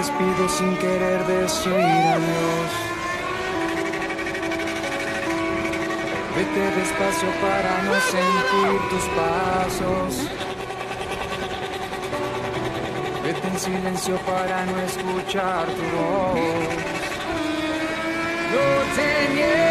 despido sin querer decir adiós. Vete despacio para no sentir tus pasos. Vete en silencio para no escuchar tu voz. No te niegues.